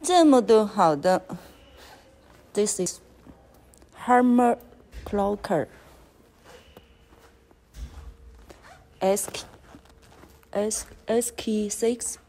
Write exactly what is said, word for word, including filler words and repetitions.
这么多好的 ，This is hammer clocker. S S S key six